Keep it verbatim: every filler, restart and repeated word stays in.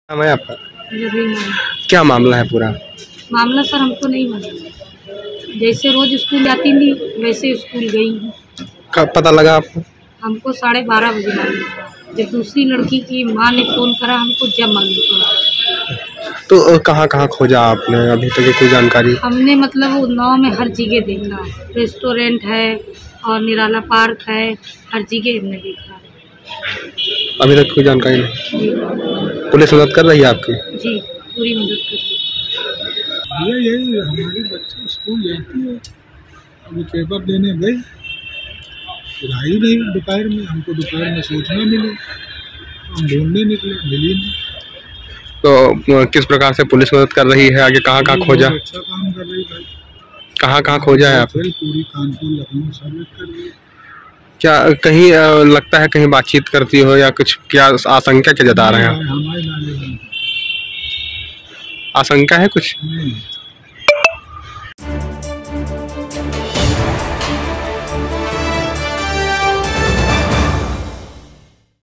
नाम है आपका? रवीना। क्या मामला है पूरा? मामला सर हमको नहीं मालूम। जैसे रोज स्कूल जाती थी वैसे स्कूल गई हूँ। कब पता लगा आपको? हमको साढ़े बारह बजे मालूम हुआ। जब दूसरी लड़की की माँ ने फ़ोन करा हमको जब मालूम पड़ा। तो अ, कहाँ कहाँ खोजा आपने? अभी तक की कोई जानकारी? हमने मतलब उन्नाव में हर जगह देखा, रेस्टोरेंट है और निराला पार्क है, हर जगह हमने देखा। अभी तक कोई जानकारी नहीं? जी पुलिस मदद कर रही है आपकी? जी पूरी मदद कर रही है। ये यही हमारी बच्ची स्कूल जाती है, अभी पेपर देने गई, फिर आई नहीं दोपहर में। हमको दोपहर में सूचना मिली, हम ढूंढने निकले, मिली नहीं। तो अ, किस प्रकार से पुलिस मदद कर रही है? आगे कहाँ कहाँ खोजा? बहुत अच्छा काम कर रही भाई। कहाँ कहाँ खोजा है आप? फिर पूरी कानपुर लखनऊ सब कर रही है। क्या कहीं अ, लगता है कहीं बातचीत करती हो या कुछ? क्या आशंका क्या जता रहे हैं आप? हमारे नाले में आशंका है कुछ? नहीं।